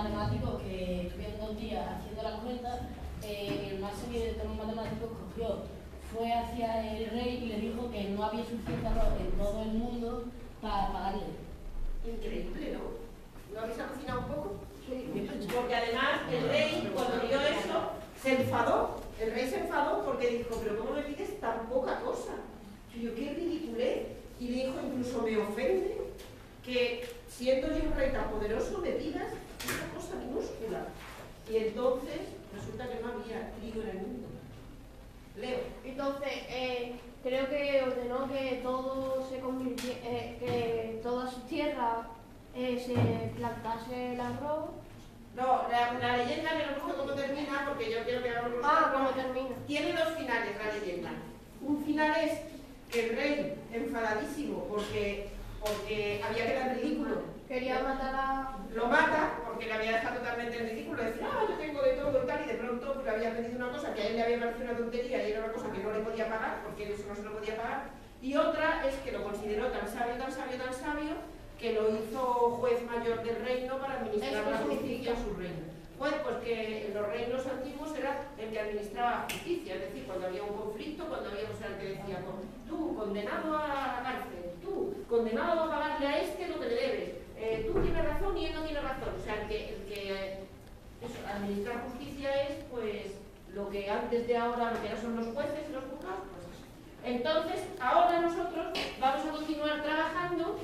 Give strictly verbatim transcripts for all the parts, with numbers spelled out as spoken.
matemáticos que estuvieron dos días haciendo las cuentas, eh, el más serio de todos los matemáticos cogió, fue hacia el rey y le dijo que no había suficiente arroz en todo el mundo para pagarle. Increíble, ¿no? ¿No habéis alucinado un poco? Sí. Porque además el rey, cuando vio eso, se enfadó. El rey se enfadó porque dijo, pero ¿cómo me pides tan poca cosa? Yo, qué ridiculez. Y le dijo, incluso me ofende que siendo yo un rey tan poderoso me pidas una cosa minúscula. Y entonces resulta que no había trigo en el mundo. Leo. Entonces, eh, creo que ordenó que todo se convirtiera, eh, que todas sus tierras eh, se plantase el arroz. No, la, la leyenda me lo gusta cómo termina, porque yo quiero que hagamos... Ah, ¿cómo termina? Tiene dos finales la leyenda. Un final es que el rey, enfadadísimo, porque, porque había quedado en ridículo, Quería matar a... lo mata, porque le había dejado totalmente en ridículo, decía, ah, yo tengo de todo y tal, y de pronto pues, le había pedido una cosa que a él le había parecido una tontería y era una cosa que no le podía pagar, porque él eso no se lo podía pagar. Y otra es que lo consideró tan sabio, tan sabio, tan sabio, que lo hizo juez mayor del reino para administrar la justicia en su reino. Bueno, pues que los reinos antiguos era el que administraba justicia, es decir, cuando había un conflicto, cuando había, o sea, el que decía, tú, condenado a la cárcel, tú, condenado a pagarle a este lo que le debes, eh, tú tienes razón y él no tiene razón, o sea, el que, el que eso, administrar justicia es, pues, lo que antes de ahora, lo que ahora son los jueces y los juzgados, pues eso. Entonces, ahora nosotros vamos a continuar trabajando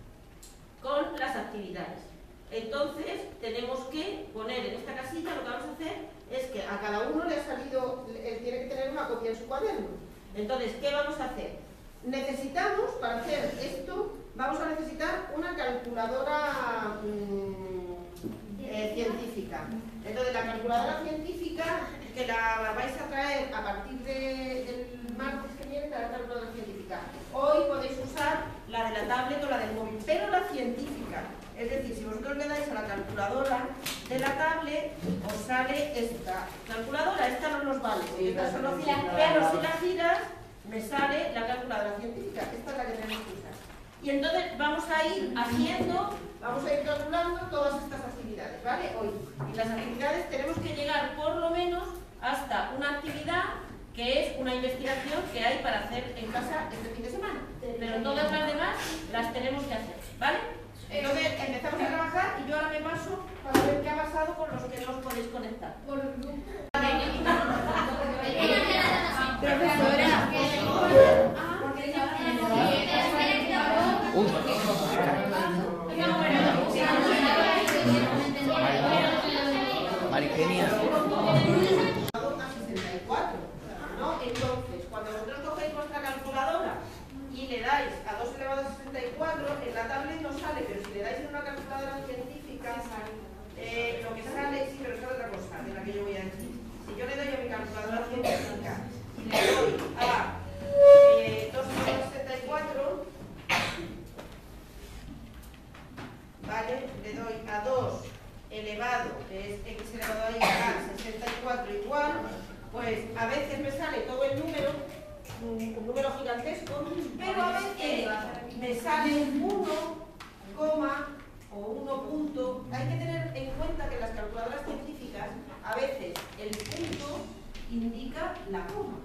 con las actividades. Entonces, tenemos que poner en esta casilla, lo que vamos a hacer es que a cada uno le ha salido, él tiene que tener una copia en su cuaderno. Entonces, ¿qué vamos a hacer? Necesitamos, para hacer esto, vamos a necesitar una calculadora mmm, eh, científica. Entonces, la calculadora científica, que la vais a traer a partir de, del martes que viene, la calculadora científica. Hoy podéis usar la de la tablet o la del móvil, pero la científica. Es decir, si vosotros le dais a la calculadora de la tablet, os sale esta calculadora. Esta no nos vale, esta solo gira, pero si la giras, me sale la calculadora científica. Esta es la que tenemos que usar. Y entonces vamos a ir haciendo, vamos a ir calculando todas estas actividades, ¿vale? Hoy. Y las actividades tenemos que llegar por lo menos hasta una actividad que es una investigación que hay para hacer en casa este fin de semana. Pero todas las demás las tenemos que hacer, ¿vale? Entonces empezamos a trabajar y yo ahora me paso para ver qué ha pasado con los que no os podéis conectar. Profesora. Marigenia. sesenta y cuatro, ¿no? Entonces, cuando vosotros cogéis vuestra calculadora y le dais a dos elevado a sesenta y cuatro, en la tablet no sale, pero si le dais en una calculadora científica, eh, lo que sale, sí, pero es otra cosa de la que yo voy a decir. Si yo le doy a mi calculadora científica y le doy a eh, dos elevado a sesenta y cuatro, ¿vale? Le doy a dos elevado, que es x elevado a y a sesenta y cuatro igual, pues a veces me sale todo el número, un número gigantesco, pero a veces me sale uno, coma o uno punto. Hay que tener en cuenta que en las calculadoras científicas a veces el punto indica la coma.